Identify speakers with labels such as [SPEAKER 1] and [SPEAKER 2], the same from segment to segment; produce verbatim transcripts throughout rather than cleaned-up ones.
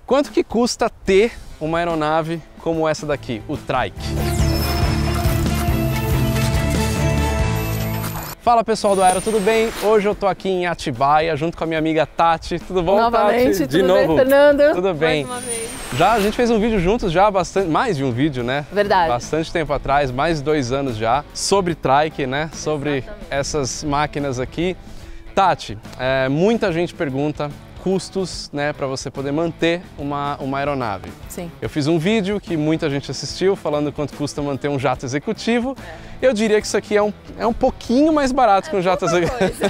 [SPEAKER 1] Quanto que custa ter uma aeronave como essa daqui, o Trike? Fala pessoal do Aero, tudo bem? Hoje eu tô aqui em Atibaia junto com a minha amiga Tati. Tudo bom,
[SPEAKER 2] Novamente,
[SPEAKER 1] Tati?
[SPEAKER 2] tudo De novo. bem, Fernando?
[SPEAKER 1] Tudo bem.
[SPEAKER 2] Mais uma vez.
[SPEAKER 1] Já a gente fez um vídeo juntos já, bastante, mais de um vídeo, né?
[SPEAKER 2] Verdade.
[SPEAKER 1] Bastante tempo atrás, mais de dois anos já, sobre Trike, né? Sobre
[SPEAKER 2] Exatamente.
[SPEAKER 1] essas máquinas aqui. Tati, é, muita gente pergunta custos, né, para você poder manter uma, uma aeronave.
[SPEAKER 2] Sim.
[SPEAKER 1] Eu fiz um vídeo que muita gente assistiu falando quanto custa manter um jato executivo. É. Eu diria que isso aqui é um, é um pouquinho mais barato é que um jato executivo.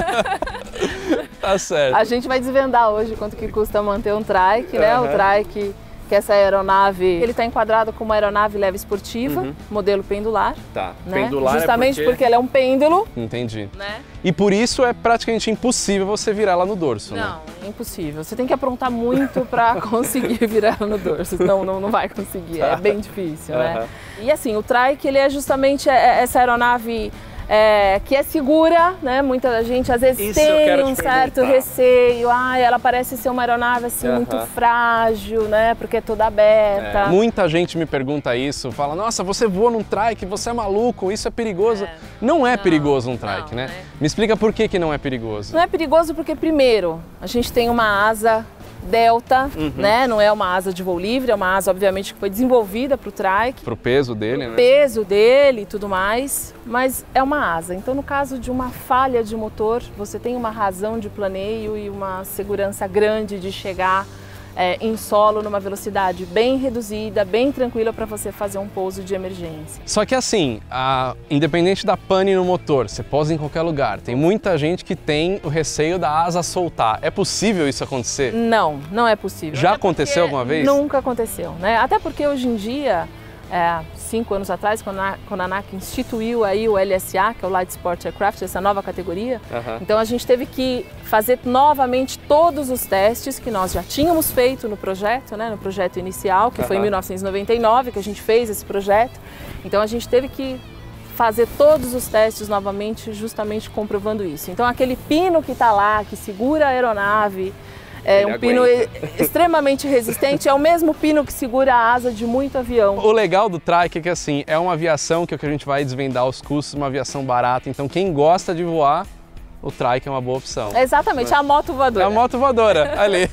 [SPEAKER 1] Tá certo.
[SPEAKER 2] A gente vai desvendar hoje quanto que custa manter um Trike, né?
[SPEAKER 1] Uhum.
[SPEAKER 2] O Trike, que essa aeronave, ele está enquadrado como uma aeronave leve esportiva, uhum. modelo pendular.
[SPEAKER 1] Tá,
[SPEAKER 2] né?
[SPEAKER 1] pendular
[SPEAKER 2] Justamente
[SPEAKER 1] é porque...
[SPEAKER 2] porque ela é um pêndulo.
[SPEAKER 1] Entendi.
[SPEAKER 2] Né?
[SPEAKER 1] E por isso é praticamente impossível você virar ela no dorso,
[SPEAKER 2] Não,
[SPEAKER 1] né?
[SPEAKER 2] é impossível. Você tem que aprontar muito para conseguir virar ela no dorso, senão não, não vai conseguir, é bem difícil, né? Uhum. E assim, o Trike, ele é justamente essa aeronave É, que é segura, né? Muita gente às vezes
[SPEAKER 1] Isso
[SPEAKER 2] tem um certo receio, ah, ela parece ser uma aeronave assim
[SPEAKER 1] uhum.
[SPEAKER 2] muito frágil, né? Porque é toda aberta.
[SPEAKER 1] É. Muita gente me pergunta isso, fala, nossa, você voa num Trike, você é maluco, isso é perigoso. É. Não é não, perigoso um Trike, não, né? É. Me explica por que que não é perigoso.
[SPEAKER 2] Não é perigoso porque, primeiro, a gente tem uma asa delta, uhum. né? Não é uma asa de voo livre, é uma asa, obviamente, que foi desenvolvida para o Trike.
[SPEAKER 1] Para o peso dele,
[SPEAKER 2] pro
[SPEAKER 1] né?
[SPEAKER 2] peso dele e tudo mais, mas é uma asa. Então, no caso de uma falha de motor, você tem uma razão de planeio e uma segurança grande de chegar É, em solo numa velocidade bem reduzida, bem tranquila para você fazer um pouso de emergência.
[SPEAKER 1] Só que assim, a, independente da pane no motor, você pousa em qualquer lugar. Tem muita gente que tem o receio da asa soltar. É possível isso acontecer?
[SPEAKER 2] Não, não é possível.
[SPEAKER 1] Já aconteceu alguma vez?
[SPEAKER 2] Nunca aconteceu, né? Até porque hoje em dia, é, cinco anos atrás, quando a, quando a ANAC instituiu aí o L S A, que é o Light Sport Aircraft, essa nova categoria, uhum. então a gente teve que fazer novamente todos os testes que nós já tínhamos feito no projeto, né, no projeto inicial, que uhum. foi em mil novecentos e noventa e nove que a gente fez esse projeto. Então a gente teve que fazer todos os testes novamente, justamente comprovando isso. Então aquele pino que está lá, que segura a aeronave, é um pino extremamente resistente, é o mesmo pino que segura a asa de muito avião.
[SPEAKER 1] O legal do Trike é que assim, é uma aviação que é o que a gente vai desvendar os custos, uma aviação barata, então quem gosta de voar, o Trike é uma boa opção.
[SPEAKER 2] Exatamente, é a moto voadora.
[SPEAKER 1] É a moto voadora, ali.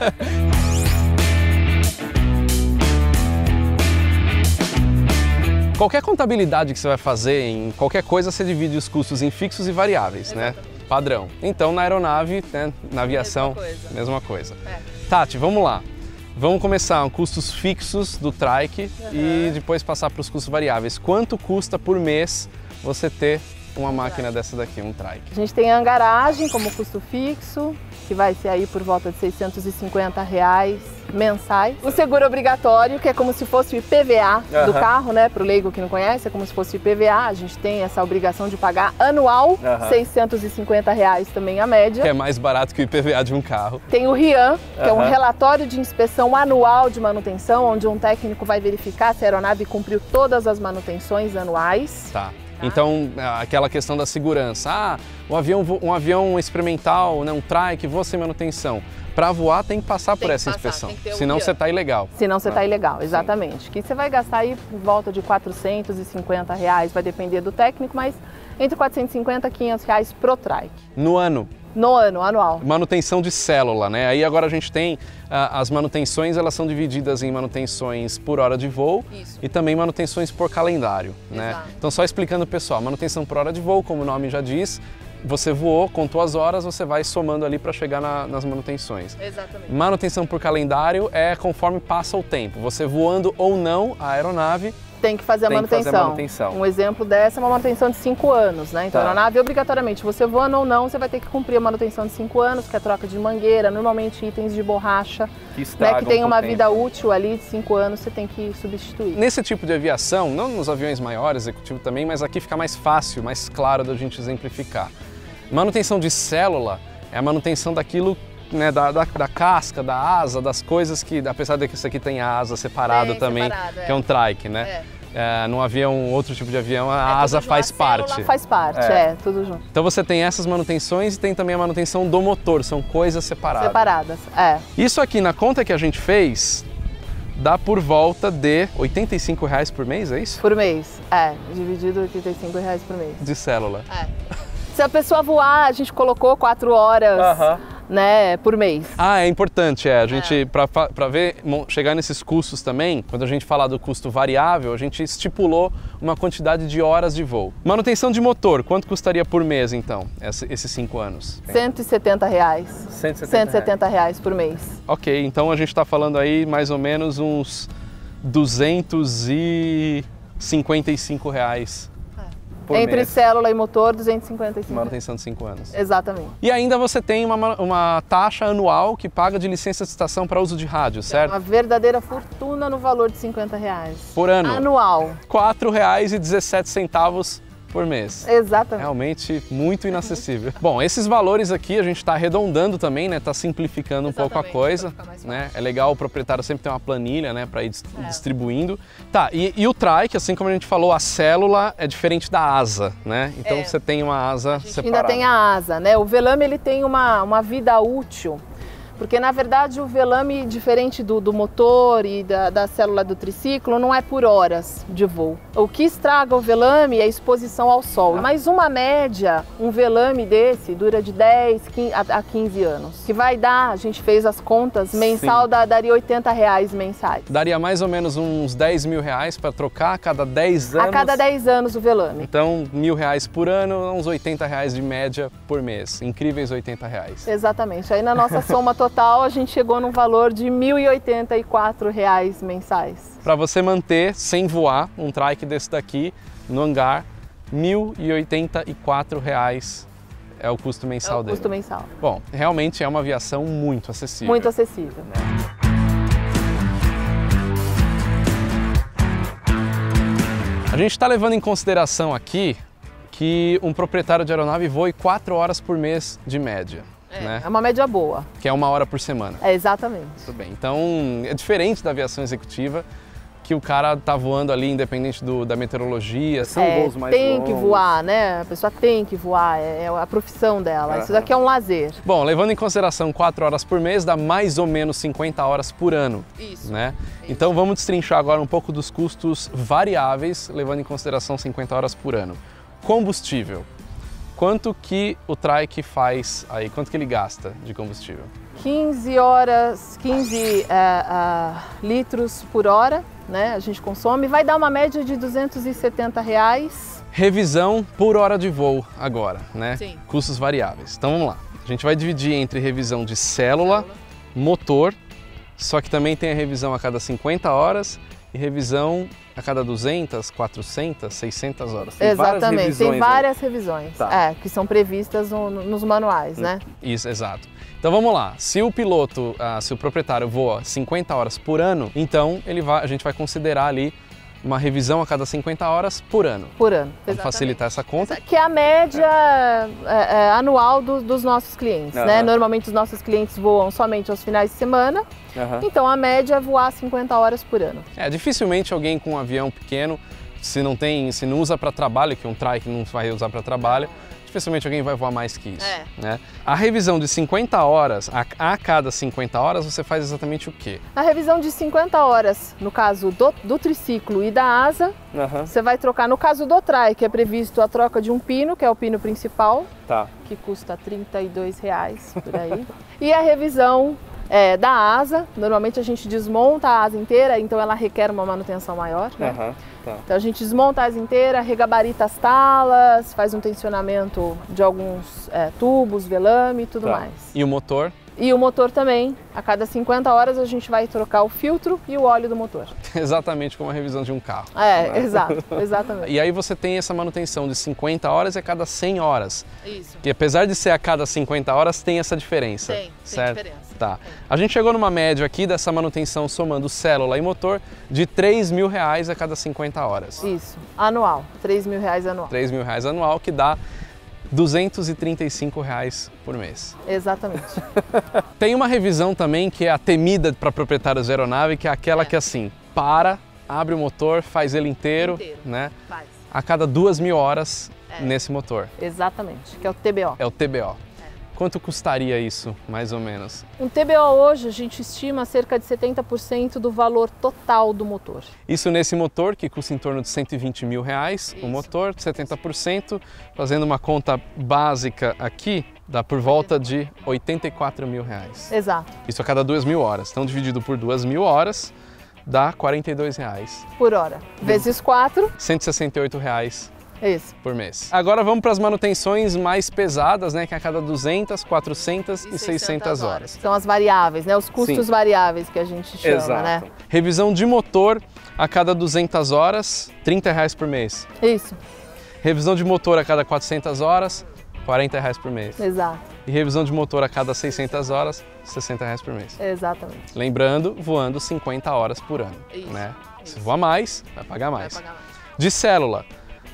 [SPEAKER 1] Qualquer contabilidade que você vai fazer em qualquer coisa, você divide os custos em fixos e variáveis, exatamente. Né? Padrão. Então, na aeronave, né, na aviação, mesma coisa. Mesma coisa. É. Tati, vamos lá. Vamos começar com custos fixos do Trike uhum. e depois passar para os custos variáveis. Quanto custa por mês você ter uma máquina dessa daqui, um Trike? A
[SPEAKER 2] gente tem a garagem como custo fixo, que vai ser aí por volta de seiscentos e cinquenta reais mensais. O seguro obrigatório, que é como se fosse o I P V A uhum. do carro, né? Para o leigo que não conhece, é como se fosse o I P V A. A gente tem essa obrigação de pagar anual, uhum. seiscentos e cinquenta reais também a média.
[SPEAKER 1] Que é mais barato que o I P V A de um carro.
[SPEAKER 2] Tem o RIAN, que uhum. é um relatório de inspeção anual de manutenção, onde um técnico vai verificar se a aeronave cumpriu todas as manutenções anuais.
[SPEAKER 1] Tá. Então, aquela questão da segurança, ah, um avião, um avião experimental, né, um Trike, voa sem manutenção. Para voar tem que passar tem por essa passar, inspeção, senão você está ilegal.
[SPEAKER 2] Senão você está ilegal, exatamente. Sim. Que você vai gastar aí por volta de quatrocentos e cinquenta reais, vai depender do técnico, mas entre quatrocentos e cinquenta e quinhentos reais pro Trike.
[SPEAKER 1] No ano?
[SPEAKER 2] No ano, anual.
[SPEAKER 1] Manutenção de célula, né? Aí agora a gente tem uh, as manutenções, elas são divididas em manutenções por hora de voo Isso. e também manutenções por calendário, Exato. Né? Então só explicando pessoal, manutenção por hora de voo, como o nome já diz, você voou, contou as horas, você vai somando ali para chegar na, nas manutenções.
[SPEAKER 2] Exatamente.
[SPEAKER 1] Manutenção por calendário é conforme passa o tempo, você voando ou não a aeronave,
[SPEAKER 2] tem que fazer a,
[SPEAKER 1] tem
[SPEAKER 2] manutenção.
[SPEAKER 1] Que fazer a manutenção.
[SPEAKER 2] Um exemplo dessa é uma manutenção de cinco anos, né? Então, tá. a aeronave, obrigatoriamente, você voando ou não, você vai ter que cumprir a manutenção de cinco anos, que é a troca de mangueira, normalmente itens de borracha, que, né, que tem uma vida tempo. útil ali de cinco anos, você tem que substituir.
[SPEAKER 1] Nesse tipo de aviação, não nos aviões maiores, executivo também, mas aqui fica mais fácil, mais claro da gente exemplificar. Manutenção de célula é a manutenção daquilo, né, da, da, da casca, da asa, das coisas que, apesar de que isso aqui tem a asa separada também, separado, é. que é um Trike, né? É. é, num avião, outro tipo de avião, a
[SPEAKER 2] é
[SPEAKER 1] asa
[SPEAKER 2] junto,
[SPEAKER 1] faz
[SPEAKER 2] a
[SPEAKER 1] parte.
[SPEAKER 2] faz parte, é. é, tudo junto.
[SPEAKER 1] Então você tem essas manutenções e tem também a manutenção do motor, são coisas separadas.
[SPEAKER 2] Separadas, é.
[SPEAKER 1] Isso aqui na conta que a gente fez, dá por volta de oitenta e cinco reais por mês, é isso?
[SPEAKER 2] Por mês, é, dividido oitenta e cinco reais por mês.
[SPEAKER 1] De célula.
[SPEAKER 2] É. Se a pessoa voar, a gente colocou quatro horas, uh-huh. né, por mês.
[SPEAKER 1] Ah, é importante, é. A gente, é. para ver, chegar nesses custos também, quando a gente falar do custo variável, a gente estipulou uma quantidade de horas de voo. Manutenção de motor, quanto custaria por mês, então, esses cinco anos?
[SPEAKER 2] cento e setenta reais.
[SPEAKER 1] cento e setenta,
[SPEAKER 2] cento e setenta reais por mês.
[SPEAKER 1] Ok, então a gente está falando aí mais ou menos uns duzentos e cinquenta e cinco reais. Por
[SPEAKER 2] Entre
[SPEAKER 1] mês.
[SPEAKER 2] Célula e motor, duzentos e cinquenta e cinco.
[SPEAKER 1] Manutenção de cinco anos.
[SPEAKER 2] Exatamente.
[SPEAKER 1] E ainda você tem uma, uma taxa anual que paga de licença de estação para uso de rádio, certo?
[SPEAKER 2] É uma verdadeira fortuna no valor de cinquenta reais.
[SPEAKER 1] Por ano?
[SPEAKER 2] Anual.
[SPEAKER 1] quatro reais e dezessete centavos por mês.
[SPEAKER 2] Exatamente.
[SPEAKER 1] Realmente muito inacessível. Bom, esses valores aqui a gente está arredondando também, né? Está simplificando um Exatamente, pouco a coisa. Né? É legal o proprietário sempre ter uma planilha, né? Para ir é. distribuindo. Tá, e, e o trike, assim como a gente falou, a célula é diferente da asa, né? Então é. você tem uma asa
[SPEAKER 2] a gente
[SPEAKER 1] separada.
[SPEAKER 2] Ainda tem a asa, né? O velame ele tem uma, uma vida útil. Porque, na verdade, o velame, diferente do, do motor e da, da célula do triciclo, não é por horas de voo. O que estraga o velame é a exposição ao sol. Mas uma média, um velame desse dura de dez a quinze anos. Que vai dar, a gente fez as contas, mensal dá, daria oitenta reais mensais.
[SPEAKER 1] Daria mais ou menos uns dez mil reais para trocar a cada dez anos?
[SPEAKER 2] A cada dez anos o velame.
[SPEAKER 1] Então, mil reais por ano, uns oitenta reais de média por mês. Incríveis oitenta reais.
[SPEAKER 2] Exatamente. Aí na nossa soma total, Total, a gente chegou num valor de mil e oitenta e quatro reais mensais.
[SPEAKER 1] Para você manter sem voar um trike desse daqui no hangar, mil e oitenta e quatro reais é o custo mensal
[SPEAKER 2] é o
[SPEAKER 1] dele.
[SPEAKER 2] Custo mensal.
[SPEAKER 1] Bom, realmente é uma aviação muito acessível.
[SPEAKER 2] Muito acessível.
[SPEAKER 1] A gente está levando em consideração aqui que um proprietário de aeronave voe quatro horas por mês de média.
[SPEAKER 2] É,
[SPEAKER 1] né?
[SPEAKER 2] é uma média boa.
[SPEAKER 1] Que é uma hora por semana.
[SPEAKER 2] É, exatamente.
[SPEAKER 1] Muito bem. Então, é diferente da aviação executiva, que o cara tá voando ali independente do, da meteorologia. São
[SPEAKER 2] é,
[SPEAKER 1] voos mais
[SPEAKER 2] tem
[SPEAKER 1] longos.
[SPEAKER 2] que voar, né? A pessoa tem que voar, é, é a profissão dela. Uhum. Isso daqui é um lazer.
[SPEAKER 1] Bom, levando em consideração quatro horas por mês, dá mais ou menos cinquenta horas por ano.
[SPEAKER 2] Isso.
[SPEAKER 1] Né?
[SPEAKER 2] Isso.
[SPEAKER 1] Então, vamos destrinchar agora um pouco dos custos variáveis, levando em consideração cinquenta horas por ano. Combustível. Quanto que o trike faz aí? Quanto que ele gasta de combustível?
[SPEAKER 2] quinze horas, quinze uh, uh, litros por hora, né? A gente consome. Vai dar uma média de duzentos e setenta reais.
[SPEAKER 1] Revisão por hora de voo agora, né?
[SPEAKER 2] Sim.
[SPEAKER 1] Custos variáveis. Então vamos lá. A gente vai dividir entre revisão de célula, célula, motor, só que também tem a revisão a cada cinquenta horas e revisão a cada duzentas, quatrocentas, seiscentas horas.
[SPEAKER 2] Tem Exatamente, tem várias aí. revisões tá. é, que são previstas no, nos manuais, né?
[SPEAKER 1] Isso, exato. Então vamos lá, se o piloto, uh, se o proprietário voa cinquenta horas por ano, então ele vai, a gente vai considerar ali uma revisão a cada cinquenta horas por ano.
[SPEAKER 2] Por ano.
[SPEAKER 1] Vamos facilitar essa conta.
[SPEAKER 2] Que é a média é, é, anual do, dos nossos clientes, uhum. né? Normalmente os nossos clientes voam somente aos finais de semana, uhum. então a média é voar cinquenta horas por ano.
[SPEAKER 1] É, dificilmente alguém com um avião pequeno, se não tem, se não usa para trabalho, que um trike não vai usar para trabalho, dificilmente alguém vai voar mais que isso. É. Né? A revisão de cinquenta horas, a, a cada cinquenta horas, você faz exatamente o quê?
[SPEAKER 2] A revisão de cinquenta horas, no caso do, do triciclo e da asa, uhum. você vai trocar. No caso do trike, é previsto a troca de um pino, que é o pino principal,
[SPEAKER 1] tá.
[SPEAKER 2] que custa trinta e dois reais por aí. E a revisão é, da asa, normalmente a gente desmonta a asa inteira, então ela requer uma manutenção maior. Né?
[SPEAKER 1] Uhum. Tá.
[SPEAKER 2] Então a gente desmonta a asa inteira, regabarita as talas, faz um tensionamento de alguns é, tubos, velame e tudo tá. mais.
[SPEAKER 1] E o motor?
[SPEAKER 2] E o motor também. A cada cinquenta horas a gente vai trocar o filtro e o óleo do motor.
[SPEAKER 1] Exatamente como a revisão de um carro.
[SPEAKER 2] É, né? exato, exatamente.
[SPEAKER 1] E aí você tem essa manutenção de cinquenta horas e a cada cem horas.
[SPEAKER 2] Isso.
[SPEAKER 1] Que apesar de ser a cada cinquenta horas, tem essa diferença.
[SPEAKER 2] Tem,
[SPEAKER 1] certo?
[SPEAKER 2] tem diferença.
[SPEAKER 1] Tá. A gente chegou numa média aqui dessa manutenção somando célula e motor de três mil reais a cada cinquenta horas.
[SPEAKER 2] Isso, anual, três mil reais anual.
[SPEAKER 1] três mil reais anual, que dá duzentos e trinta e cinco reais por mês.
[SPEAKER 2] Exatamente.
[SPEAKER 1] Tem uma revisão também que é a temida para proprietários de aeronave, que é aquela é. que assim, para abre o motor, faz ele inteiro,
[SPEAKER 2] inteiro.
[SPEAKER 1] né?
[SPEAKER 2] Faz.
[SPEAKER 1] A cada duas mil horas
[SPEAKER 2] É.
[SPEAKER 1] nesse motor.
[SPEAKER 2] Exatamente, que é o T B O.
[SPEAKER 1] É o T B O. Quanto custaria isso, mais ou menos?
[SPEAKER 2] Um T B O hoje a gente estima cerca de setenta por cento do valor total do motor.
[SPEAKER 1] Isso nesse motor que custa em torno de cento e vinte mil reais, o motor, setenta por cento, fazendo uma conta básica aqui, dá por volta de oitenta e quatro mil reais.
[SPEAKER 2] Exato.
[SPEAKER 1] Isso a cada duas mil horas. Então dividido por duas mil horas, dá quarenta e dois reais.
[SPEAKER 2] Por hora. Vezes quatro.
[SPEAKER 1] cento e sessenta e oito reais.
[SPEAKER 2] Isso.
[SPEAKER 1] Por mês. Agora vamos para as manutenções mais pesadas, né? Que é a cada duzentas, quatrocentas e seiscentas horas.
[SPEAKER 2] São as variáveis, né? Os custos Sim. variáveis que a gente chama,
[SPEAKER 1] Exato.
[SPEAKER 2] né?
[SPEAKER 1] Revisão de motor a cada duzentas horas, trinta reais por mês.
[SPEAKER 2] Isso.
[SPEAKER 1] Revisão de motor a cada quatrocentas horas, quarenta reais por mês.
[SPEAKER 2] Exato.
[SPEAKER 1] E revisão de motor a cada seiscentas horas, sessenta reais por mês.
[SPEAKER 2] Exatamente.
[SPEAKER 1] Lembrando, voando cinquenta horas por ano. Isso. Né?
[SPEAKER 2] Isso.
[SPEAKER 1] Se voar mais, vai pagar mais.
[SPEAKER 2] Vai pagar mais.
[SPEAKER 1] De célula.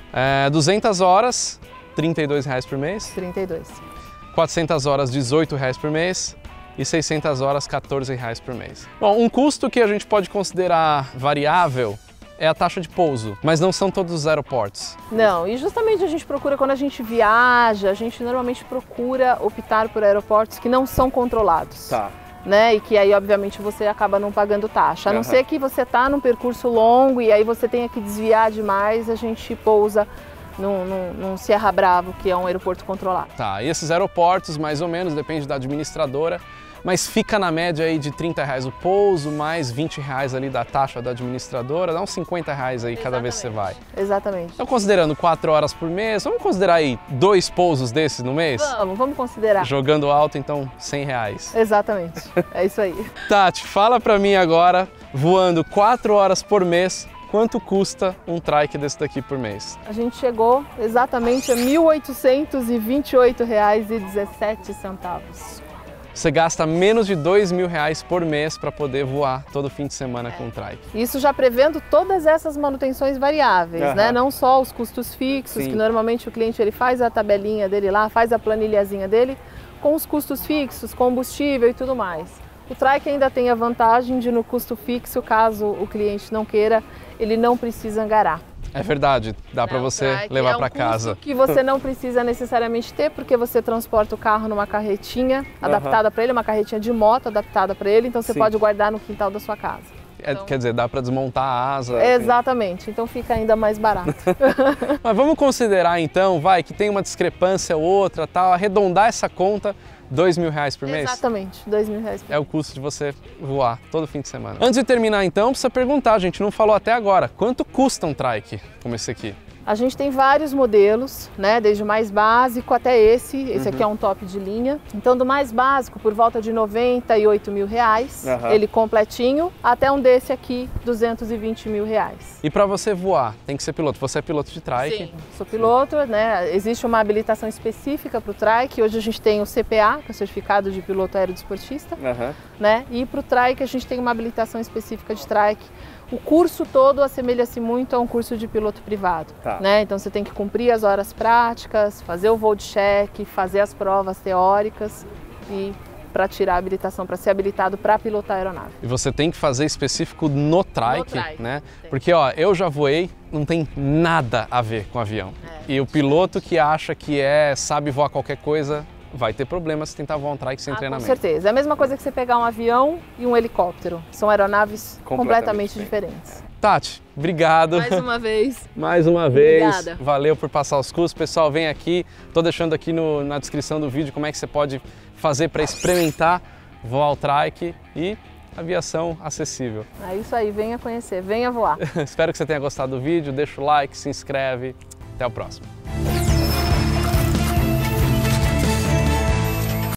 [SPEAKER 1] É, duzentas horas, trinta e dois reais por mês.
[SPEAKER 2] trinta e dois.
[SPEAKER 1] quatrocentas horas, dezoito reais por mês. E seiscentas horas, quatorze reais por mês. Bom, um custo que a gente pode considerar variável é a taxa de pouso, mas não são todos os aeroportos.
[SPEAKER 2] Não, e justamente a gente procura, quando a gente viaja, a gente normalmente procura optar por aeroportos que não são controlados.
[SPEAKER 1] Tá.
[SPEAKER 2] Né? E que aí, obviamente, você acaba não pagando taxa. A não
[SPEAKER 1] Uhum.
[SPEAKER 2] ser que você está num percurso longo e aí você tenha que desviar demais, a gente pousa num, num, num Sierra Bravo, que é um aeroporto controlado.
[SPEAKER 1] Tá, e esses aeroportos, mais ou menos, depende da administradora, mas fica na média aí de trinta reais o pouso, mais vinte reais ali da taxa da administradora, dá uns cinquenta reais aí cada vez que você vai.
[SPEAKER 2] Exatamente.
[SPEAKER 1] Então, considerando quatro horas por mês, vamos considerar aí dois pousos desses no mês?
[SPEAKER 2] Vamos, vamos considerar.
[SPEAKER 1] Jogando alto, então, cem reais.
[SPEAKER 2] Exatamente, é isso aí.
[SPEAKER 1] Tati, fala pra mim agora, voando quatro horas por mês, quanto custa um trike desse daqui por mês?
[SPEAKER 2] A gente chegou exatamente a mil oitocentos e vinte e oito reais e dezessete centavos.
[SPEAKER 1] Você gasta menos de dois mil reais por mês para poder voar todo fim de semana é. com o trike.
[SPEAKER 2] Isso já prevendo todas essas manutenções variáveis, uhum. né? Não só os custos fixos, Sim. que normalmente o cliente ele faz a tabelinha dele lá, faz a planilhazinha dele, com os custos fixos, combustível e tudo mais. O trike ainda tem a vantagem de, no custo fixo, caso o cliente não queira, ele não precisa angarar.
[SPEAKER 1] É verdade, dá para você levar
[SPEAKER 2] é um
[SPEAKER 1] para casa.
[SPEAKER 2] Que você não precisa necessariamente ter, porque você transporta o carro numa carretinha adaptada uhum. para ele, uma carretinha de moto adaptada para ele, então você Sim. pode guardar no quintal da sua casa.
[SPEAKER 1] É,
[SPEAKER 2] então,
[SPEAKER 1] quer dizer, dá para desmontar a asa.
[SPEAKER 2] Exatamente, então fica ainda mais barato.
[SPEAKER 1] Mas vamos considerar então, vai, que tem uma discrepância ou outra, tal, arredondar essa conta. Dois mil reais por mês?
[SPEAKER 2] Exatamente, dois mil reais por mês.
[SPEAKER 1] É o custo de você voar todo fim de semana. Antes de terminar então, precisa perguntar, a gente não falou até agora, quanto custa um trike como esse aqui?
[SPEAKER 2] A gente tem vários modelos, né? Desde o mais básico até esse. Esse uhum. aqui é um top de linha. Então, do mais básico, por volta de noventa e oito mil reais, uhum. ele completinho, até um desse aqui, duzentos e vinte mil reais.
[SPEAKER 1] E para você voar, tem que ser piloto. Você é piloto de trike?
[SPEAKER 2] Sim, sou piloto, né? Existe uma habilitação específica para o trike. Hoje a gente tem o C P A, que é o Certificado de Piloto Aerodesportista, uhum. né? E para o trike a gente tem uma habilitação específica de trike. O curso todo assemelha-se muito a um curso de piloto privado, tá. né? Então você tem que cumprir as horas práticas, fazer o voo de check, fazer as provas teóricas e para tirar a habilitação, para ser habilitado para pilotar a aeronave.
[SPEAKER 1] E você tem que fazer específico no trike, no trike né?
[SPEAKER 2] Tem.
[SPEAKER 1] Porque ó, eu já voei, não tem nada a ver com avião. É, e o piloto que acha que é sabe voar qualquer coisa, vai ter problema se tentar voar um trike sem
[SPEAKER 2] ah,
[SPEAKER 1] treinamento.
[SPEAKER 2] Com certeza. É a mesma coisa que você pegar um avião e um helicóptero. São aeronaves completamente, completamente diferentes.
[SPEAKER 1] É. Tati, obrigado.
[SPEAKER 2] Mais uma vez.
[SPEAKER 1] Mais uma vez.
[SPEAKER 2] Obrigada.
[SPEAKER 1] Valeu por passar os cursos. Pessoal, vem aqui. Estou deixando aqui no, na descrição do vídeo como é que você pode fazer para experimentar voar o trike e aviação acessível.
[SPEAKER 2] É isso aí. Venha conhecer, venha voar.
[SPEAKER 1] Espero que você tenha gostado do vídeo. Deixa o like, se inscreve. Até o próximo.